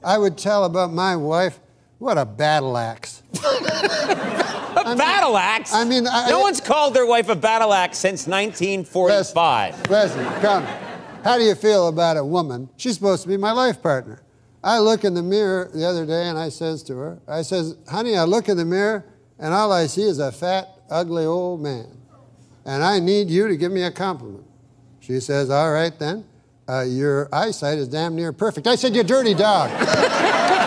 I would tell about my wife, what a battle axe. Battle axe? I mean, no one's called their wife a battle axe since 1945. Listen, come. How do you feel about a woman? She's supposed to be my life partner. I look in the mirror the other day and I says to her, I says, honey, I look in the mirror and all I see is a fat, ugly old man. And I need you to give me a compliment. She says, all right then. Your eyesight is damn near perfect. I said, you dirty dog.